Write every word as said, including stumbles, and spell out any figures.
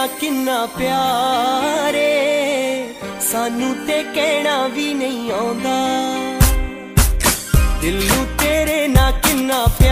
ना किन्ना प्यार ए सानू ते कहना भी नहीं आउंदा दिल नू तेरे ना किन्ना